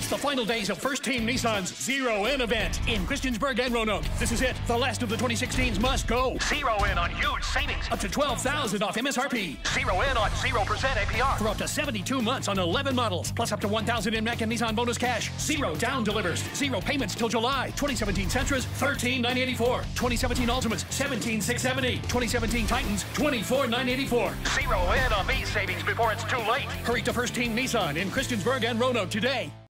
It's the final days of First Team Nissan's Zero In event in Christiansburg and Roanoke. This is it. The last of the 2016s must go. Zero in on huge savings. Up to $12,000 off MSRP. Zero in on 0% APR. For up to 72 months on 11 models. Plus up to $1,000 in Mac and Nissan bonus cash. Zero down delivers. Zero payments till July. 2017 Sentras, $13,984. 2017 Ultimates, $17,670. 2017 Titans, $24,984. Zero in on these savings before it's too late. Hurry to First Team Nissan in Christiansburg and Roanoke today.